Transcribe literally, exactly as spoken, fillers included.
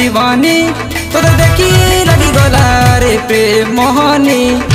दीवानी तोरे देखी लगी गला रे प्रेम मोहनी।